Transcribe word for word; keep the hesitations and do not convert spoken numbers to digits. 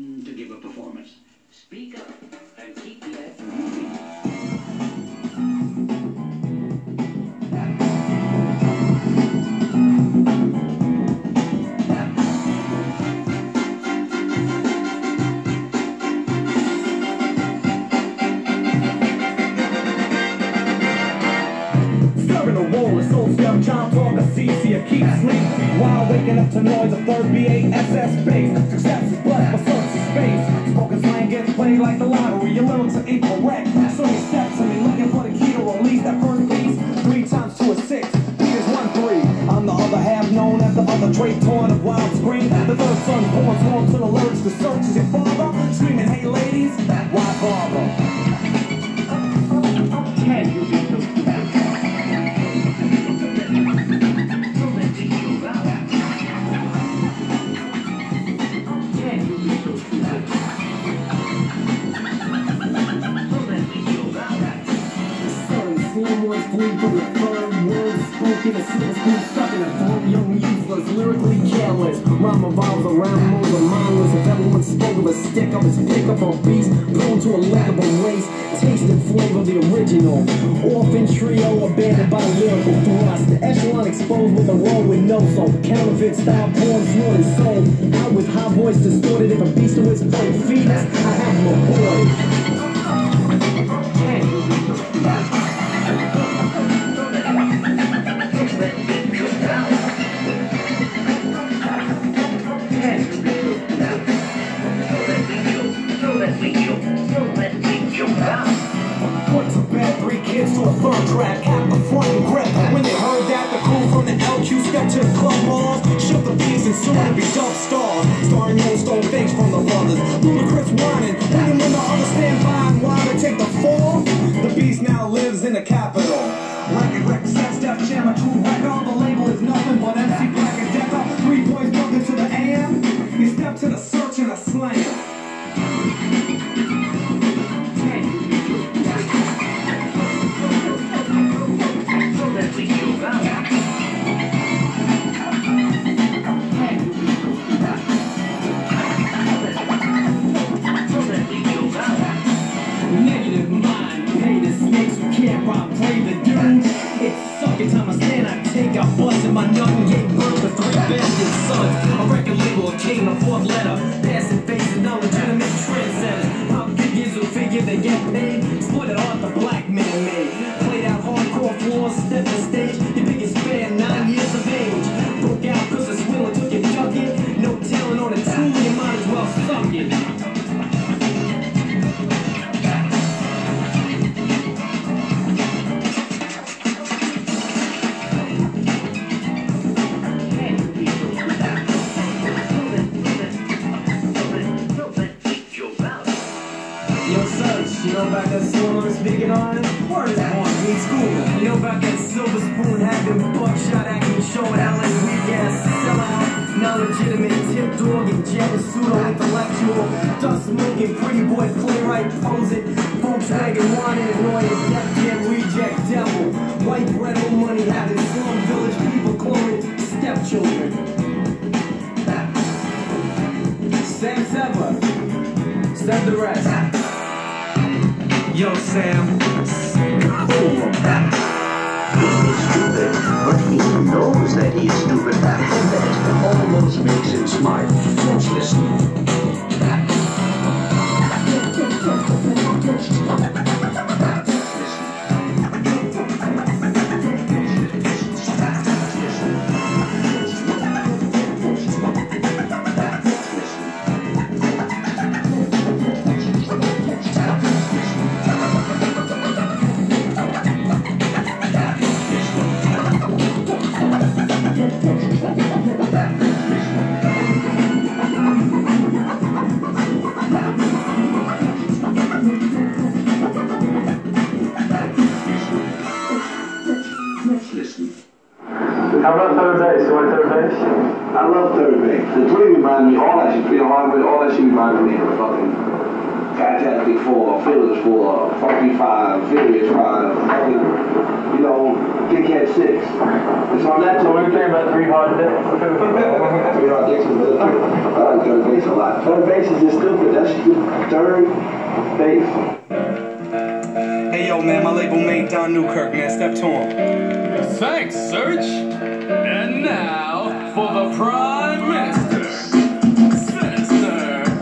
in to give a performance. Speak up and keep the act moving. John talk a C C, I keep sleep while waking up to noise of third B A S S bass. Success is blood for search of space. Spoken slang gets played like the lottery. Your lyrics are incorrect, so you step to me looking for the key to release that first piece. Three times two is six, beat is one three. I'm the other half known as the other Trey Torn of Wild Scream. The third son born sworn to the lyrics. The search is your father screaming, hey ladies, why bother? Can you be so stupid? Flee from the firm words spoken, a silver spoon stuck in a throat, young, useless, lyrically careless. Rhyme revolves around modes of mindless. If everyone spoke of a stick up his pickup or beast, prone to a lickable waste, taste and flavor the original. Orphan trio abandoned by lyrical thrust. The echelon exposed with a roll with no soul. Counterfeit style poems sworn and sold. Out with high voice distorted. If a beast to his playing feet, I have him aboard. Put to bed three kids to a third track at the front and grip. When they heard that, the crew from the L Q stepped to the club walls, shook the beats and soon to be dub stars. Starring no stone fakes from the brothers, ludicrous whining, waiting when the others stand by and while they take the fall. The beast now lives in the capital. Record, record, sex, death, jam, a true record. The label is nothing but M C Black and Decker. Three boys bumped into the A M. You step to the search and a slam. Negative mind, pain and snakes who can't rob, play the dude. It's sucking time I stand, I take out bust in my nut and gave birth to three bastard sons. A record label, a king, a fourth letter, passing faces, no legitimate trendsetters. Pop figures who figure they get paid, split it off the black man made. Played out hardcore floors, step the stage, your biggest fan, nine years of age. Broke out cause it's will and took your junkie. No talent on the tune, you might as well suck it. You know about that soul I'm speaking on? Word is born, weed school. You know about that silver spoon having buckshot acting, showing how like weak ass sellout, not legitimate tip dog and jealous pseudo intellectual, dust smoking pretty boy playwright posing, Volkswagen wanted annoying death jam reject devil, white bread old money having slum village people cloning stepchildren. Sam Sever, step the rest. Yo, Sam. Oh, he's stupid, but he knows that he's stupid, and that almost makes him smart. Let's listen. How about third base? You want third base? I love third base. The three remind me, all that shit, Peter Hardaway, all that shit reminds me of fucking Fantastic Four, Fearless Four, Funky Five, Furious Five, fucking, you know, Dickhead six. It's on that. So what are you saying about three hot dicks? Three hot dicks is the I like third base a lot. Third base is just stupid. That's third base. Hey yo, man, my label mate Don Newkirk, man. Step to him. Thanks, Serge. And now for the Prime Minister.